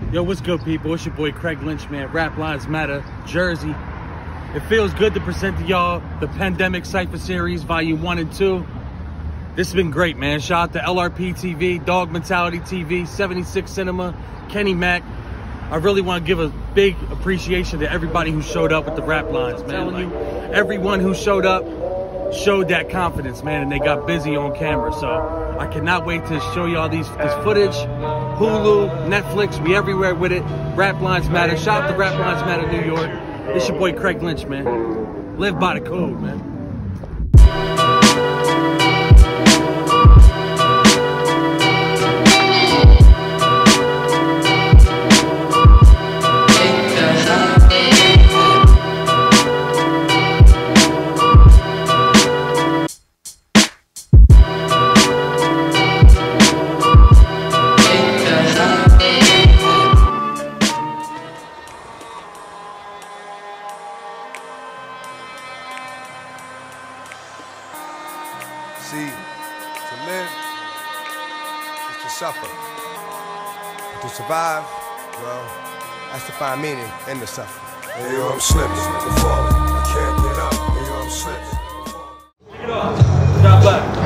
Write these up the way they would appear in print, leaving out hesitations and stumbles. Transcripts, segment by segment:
Yo, what's good, people? It's your boy Craig Lynch, man. Rap Lines Matter, Jersey. It feels good to present to y'all the Pandemic Cypher Series, Volume 1 and 2. This has been great, man. Shout out to LRP TV, Dog Mentality TV, 76 Cinema, Kenny Mac. I really want to give a big appreciation to everybody who showed up with the rap lines, man. Like, everyone who showed up showed that confidence, man, and they got busy on camera. So I cannot wait to show y'all this footage. Hulu, Netflix, we everywhere with it. Rap Lines Matter. Shout out to Rap Lines Matter New York. It's your boy Craig Lynch, man. Live by the code, man. See, to live is to suffer. To survive, well, that's to find meaning in the suffering. Hey, yo, I'm slipping, I'm falling. I can't get up. Hey, yo, I'm slipping. Check it off. Stop back.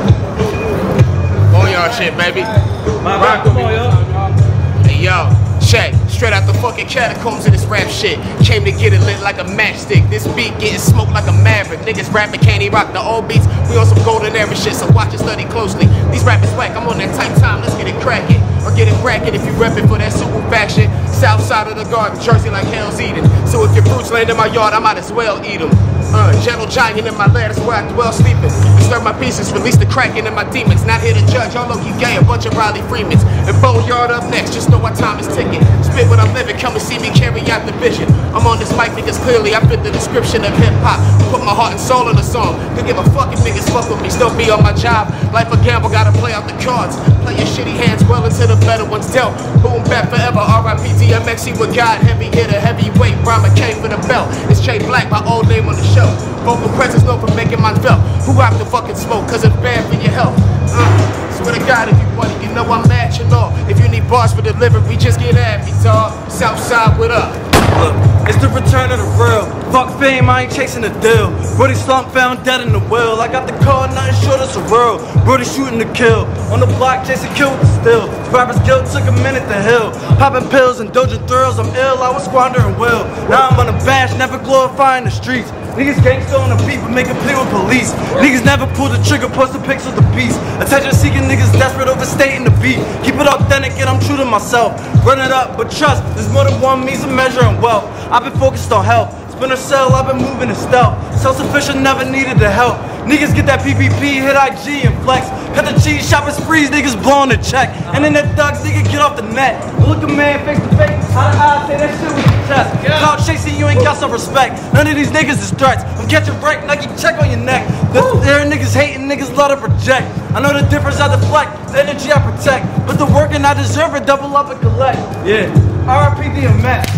Hey. Boneyard shit, baby. Rock, come on, yo. Hey, yo. Check, straight out the fucking catacombs of this rap shit. Came to get it lit like a matchstick. This beat getting smoked like a maverick. Niggas rapping can't he rock the old beats. We on some golden era shit, so watch and study closely. These rappers whack, I'm on that tight time, let's get it cracking. Or get it bracket if you reppin' for that super faction. South side of the garden, Jersey like Hell's Eden. So if your fruits land in my yard, I might as well eat them. Gentle giant in my lair, that's where I dwell sleeping. Disturb my pieces, release the kraken in my demons. Not here to judge, y'all low-key gay, a bunch of Riley Freemans. And Boneyard up next, just know our time is ticking. Spit what I'm living, come and see me carry out the vision. I'm on this mic because clearly I fit the description of hip-hop. Put my heart and soul in a song. Could give a fuck if niggas fuck with me, still be on my job. Life a gamble, gotta play out the cards. Play your shitty hands well into the better ones dealt. Boom back forever, R.I.P. DMX, he with God. Heavy hitter, heavyweight, Brahma came for the belt. It's Jay Black, my old name on the show. Vocal presence known for making mine felt. Who rock the fucking smoke, cause it's bad for your health. Swear to God, if you want it, you know I'm at your law. If you need bars for delivery, just get at me, dawg. Southside, what up? Look, it's the return of the real. Fuck fame, I ain't chasing the deal. Brody slump found dead in the wheel. I got the car, nothing short of surreal. Brody shooting to kill. On the block, chasing kill with the still. Rapper's guilt took a minute to heal. Popping pills and dodging thrills, I'm ill, I was squandering will. Now I'm on a bash, never glorifying the streets. Niggas gangsta on the beat, but make a plea with police. Niggas never pull the trigger, post the pics with the piece. Attention seeking niggas desperate, overstating the beat. Keep it authentic and I'm true to myself. Run it up, but trust, there's more than one means of measuring wealth. I've been focused on health. Spin a cell, I've been moving in stealth. Self-sufficient, never needed the help. Niggas get that PPP, hit IG and flex. Cut the cheese, shopping sprees, niggas blowing the check. And then that thugs, nigga get off the net. Look a man face to face, eye to eye, say that shit with your chest. Cloud chasing, you ain't got some respect. None of these niggas is threats. I'm catching break, Nike check on your neck. There are niggas hating, niggas love to project. I know the difference, I deflect, the energy I protect. But the work and I deserve it, double up and collect. Yeah, R.I.P. DMX.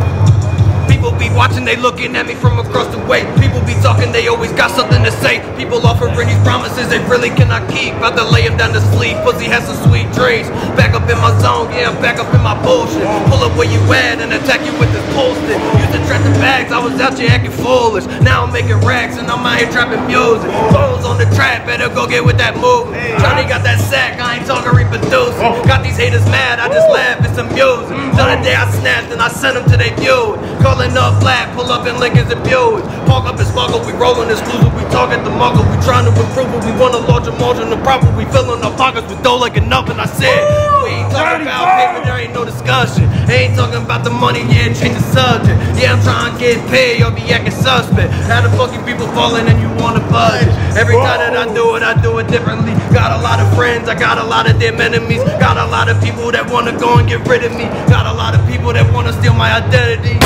People be watching, they looking at me from across the way. People be talking, they always got something to say. People offering these promises they really cannot keep. About to lay them down to sleep, pussy has some sweet dreams. Back up in my zone, yeah, I'm back up in my bullshit. Pull up where you at and attack you with this bullshit. Used to trap the bags, I was out here acting foolish. Now I'm making racks and I'm out here trapping music. Clothes on the trap, better go get with that movement. Johnny got that sack, I ain't talking reproducing. Got these haters mad, I just laugh, it's amusing. The other day I snapped and I sent them to their view. Calling up flat, pull up in Lincolns and Buicks. Park up and smuggle, we rolling exclusive, we talking the muggle. We trying to improve it, we want a larger margin of profit. We filling our pockets with dough like enough, and I said, we ain't talking about paper, there ain't no discussion. Ain't talking about the money, yeah, change the subject. Yeah, I'm trying to get paid, y'all be acting suspect. How the fucking people falling and you want a budget? Every time that I do it differently. Got a lot of friends, I got a lot of them enemies. Got a lot of people that wanna go and get rid of me. Got a lot of people that wanna steal my identity.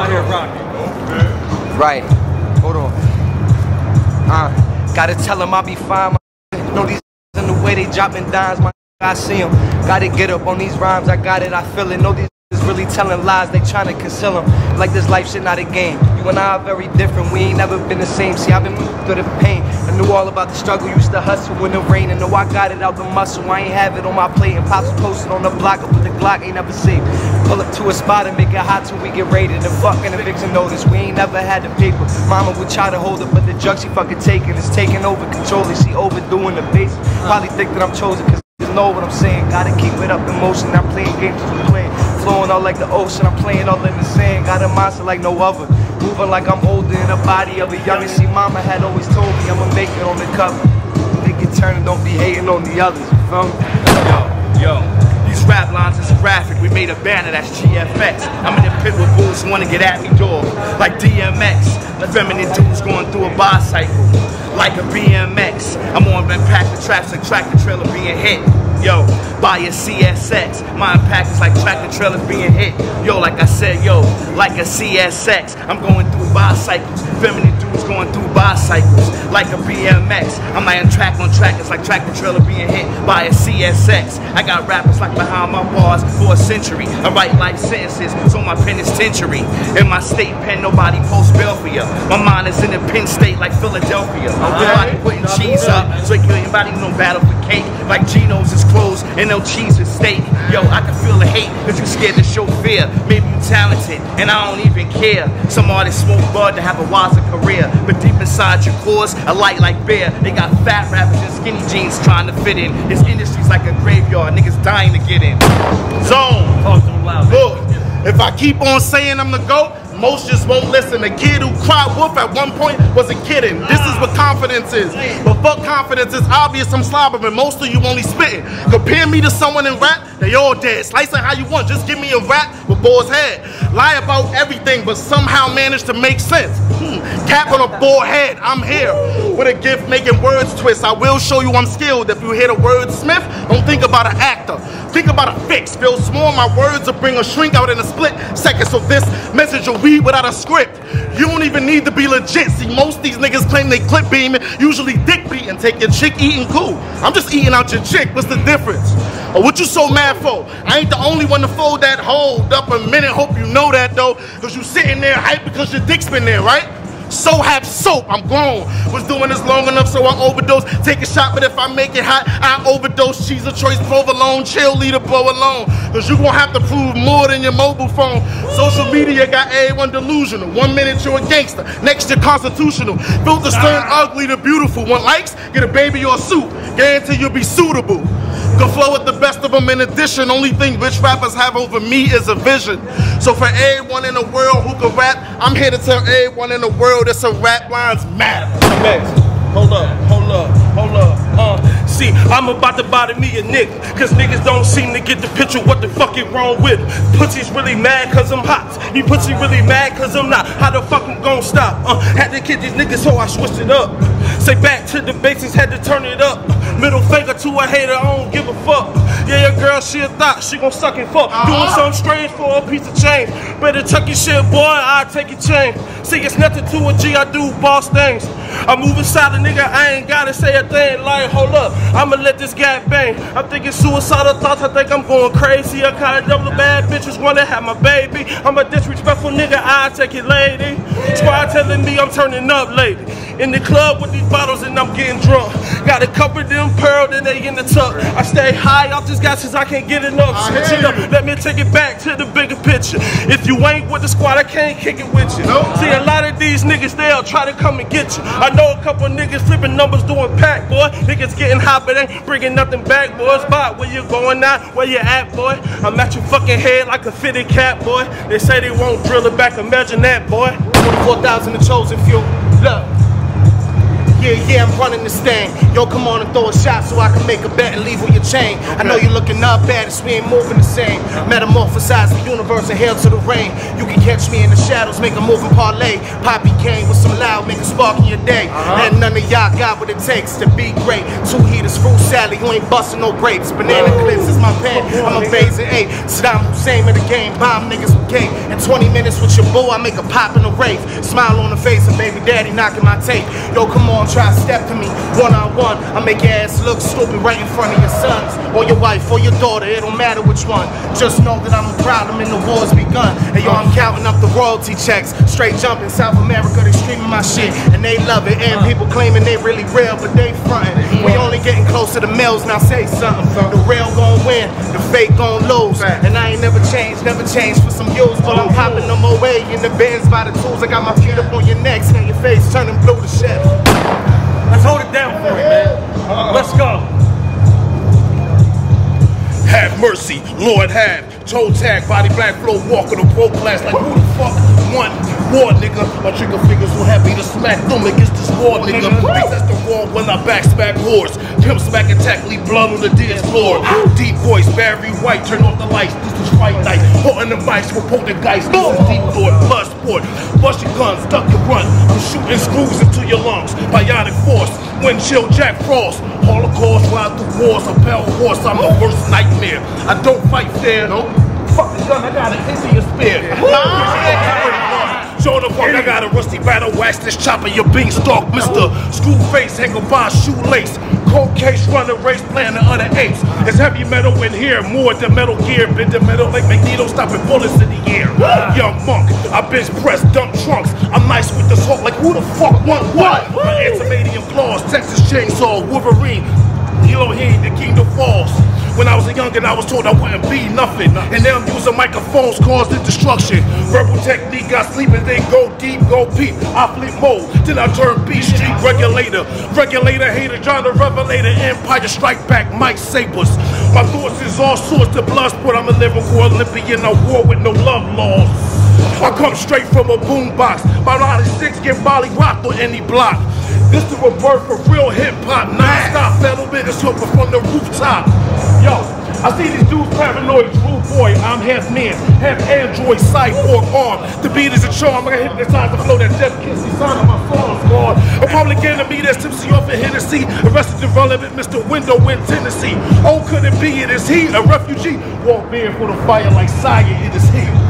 Right, hold on. Gotta tell them I'll be fine. Know these in the way they dropping dimes, my I see them. Gotta get up on these rhymes, I got it, I feel it. Know these really telling lies, they trying to conceal them. Like this life shit not a game. You and I are very different, we ain't never been the same. See, I've been through the pain. I knew all about the struggle, used to hustle when it rained. And know I got it out the muscle, I ain't have it on my plate. And Pops was posted on the block, up with the Glock, ain't never safe. Pull up to a spot and make it hot till we get raided. And fucking eviction notice, we ain't never had the paper. Mama would try to hold it, but the drug she fucking taking is taking over control. And she overdoing the bass. Probably think that I'm chosen, cause know what I'm saying. Gotta keep it up in motion, I'm playing games as we playing. Flowing out like the ocean, I'm playing all in the sand. Got a monster like no other, moving like I'm older in the body of a youngin'. See, mama had always told me I'ma make it on the cover. Make it turn and don't be hating on the others, you feel me? Yo, these rap lines is graphic, we made a banner that's GFX. I'm in the pit with bulls who wanna get at me, dog. Like DMX, the feminine dudes going through a bicycle. Like a BMX, I'm on pack the traps like tractor trailer being hit. Yo, buy a CSX, my impact is like tractor trailers being hit. Yo, like I said, yo, like a CSX, I'm going through bicycles. Feminine dudes going through bicycles. Like a BMX, I'm like track on track, it's like tractor trailer being hit by a CSX. I got rappers like behind my bars for a century. I write life sentences, so my penitentiary. In my state pen, nobody posts bail for ya. My mind is in the Penn State like Philadelphia. Nobody putting cheese up, so anybody no battle for cake. Like Geno's is closed and no cheese with steak. Yo, I can feel the hate, cause you scared to show fear. Maybe you talented, and I don't even care. Some artists smoke bud to have a wiser career, but deep inside your cores, a light like bear. They got fat rappers and skinny jeans trying to fit in. This industry's like a graveyard, niggas dying to get in. Zone. Talk to them loud. Look, if I keep on saying I'm the GOAT, most just won't listen. The kid who cried wolf at one point wasn't kidding. This is what confidence is. But fuck confidence, it's obvious I'm slobbering. Most of you only spitting. Compare me to someone in rap, they all dead. Slice it how you want, just give me a rap with Boar's head. Lie about everything, but somehow manage to make sense. Cap on a bald head, I'm here. With a gift making words twist. I will show you I'm skilled. If you hear the word Smith, don't think about an actor. Think about a fix. Feel small, my words will bring a shrink out in a split second. So this message will read without a script. You don't even need to be legit. See, most of these niggas claim they clip beaming, usually dick beating, take your chick eating cool. I'm just eating out your chick, what's the difference? Or what you so mad for? I ain't the only one to fold that. Hold up a minute, hope you know that though. Cause you sitting there hype because your dick's been there, right? So have soap, I'm grown. Was doing this long enough so I overdose. Take a shot, but if I make it hot, I overdose. Cheese of choice, provolone, cheerleader, blow alone. Cause you gon' have to prove more than your mobile phone. Social media got everyone delusional. 1 minute you're a gangster, next you're constitutional. Filters turn ugly to beautiful. Want likes? Get a baby or a suit. Guarantee you'll be suitable. Go flow with the best of them in addition. Only thing bitch rappers have over me is a vision. So for everyone in the world who can rap, I'm here to tell everyone in the world that some rap lines matter. Next. Hold up. See, I'm about to bother me a nigga, cause niggas don't seem to get the picture what the fuck is wrong with him. Pussy's really mad cause I'm hot. You pussy really mad cause I'm not. How the fuck I'm gon' stop? Had to get these niggas so I switched it up. Say back to the basics, had to turn it up. Middle finger to a hater, I don't give a fuck. Yeah, your girl, she a thought, she gon' suck and fuck. Doing something strange for a piece of change. Better tuck your shit, boy, I'll take your chain. See, it's nothing to a G, I do boss things. I move inside a nigga, I ain't gotta say a thing. Like, hold up, I'ma let this guy bang. I'm thinking suicidal thoughts, I think I'm going crazy. I kinda double bad bitches wanna have my baby. I'm a disrespectful nigga, I'll take it, lady. Squad telling me I'm turning up lady. In the club with these bottles and I'm getting drunk. Got a couple of them pearl, then they in the tuck. I stay high off this guy since I can't get enough. Switch it up, let me take it back to the bigger picture. If you ain't with the squad, I can't kick it with you. See, a lot of these niggas, they'll try to come and get you. I know a couple niggas flipping numbers doing pack, boy. Niggas getting hot, but ain't bringing nothing back, boy. Spot where you going now, where you at, boy. I'm at your fucking head like a fitted cap, boy. They say they won't drill it back, imagine that, boy. 24,000 the chosen few. Look. Yeah, I'm running this thing. Yo, come on and throw a shot so I can make a bet and leave with your chain. I know you're looking up at us, we ain't moving the same. Metamorphosize the universe and hail to the rain. You can catch me in the shadows, make a moving parlay. Poppy Kane with some loud, make a spark in your day. And none of y'all got what it takes to be great. 2 heaters, fruit salad, you ain't busting no grapes. Banana clips is my pen, I'm a phase in 8. Saddam Hussein in the game, bomb niggas with cake. In 20 minutes with your boo, I make a pop in a rave. Smile on the face of baby daddy knocking my tape. Yo, come on, try to step to me one-on-one, I make your ass look stupid right in front of your sons, or your wife, or your daughter, it don't matter which one. Just know that I'm a problem and the war's begun. And yo, I'm counting up the royalty checks, straight jumping South America, they streaming my shit, and they love it. And people claiming they really real, but they frontin'. We only getting close to the mills, now say something. The real gon' win, the fake gon' lose. And I ain't never changed for some views, but I'm popping them away in the Benz by the tools. I got my feet up on your necks, now your face turning blue to shit. Let's hold it down for you, man. Let's go. Have mercy, Lord have. Toe tag, body black, flow, walk on the pro class like who the fuck want war, nigga? My trigger fingers will have me to smack them against this war, nigga. That's the war when I back smack whores. Pimp smack attack, leave blood on the dance floor. Deep voice, Barry White, turn off the lights. This is fight night. Holding the mics, we're poking guys. This is deep thought, blood sport. Bust your guns, duck your run. I'm shooting screws into your lungs. Bionic force, wind chill, Jack Frost. Holocaust, ride through wars, a pale horse. I'm the worst nightmare. I don't fight fair, no. Fuck the gun, I got it into your spear. Show the fuck, I got a rusty battle, wax this chopper, your beanstalk, Mr. Screwface, hang by shoelace. Cold case, run a race, playing the other apes. It's heavy metal in here, more than Metal Gear. Been the metal like Magneto, stopping bullets in the air. Young monk, I bench press, dump trunks. I'm nice with the salt, like who the fuck want what? My antimadium claws, Texas chainsaw, Wolverine. Elohim, the kingdom falls. When I was a youngin', I was told I wouldn't be nothing. And now I'm using microphones, causing destruction. Verbal technique, I sleep and then go deep, go peep. I flip mode, then I turn B Street regulator. Regulator, hater, John the Revelator. Empire strike back, Mike Sabers. My thoughts is all sorts of blood sport. I'm a lyrical Olympian, a war with no love laws. I come straight from a boombox. My 96 get Molly rocked on any block. This is a birth for real hip-hop, non-stop metal niggas jumping from the rooftop. Yo, I see these dudes paranoid, true boy, I'm half man, half android, cyborg arm. The beat is a charm, I got hypnotized to flow that death kiss, the sound of my songs, God. A public enemy that's tipsy off of Hennessy, arrested development, Mr. Window in Tennessee. Oh, could it be it is he, a refugee? Walk in for the fire like Sire, it is he.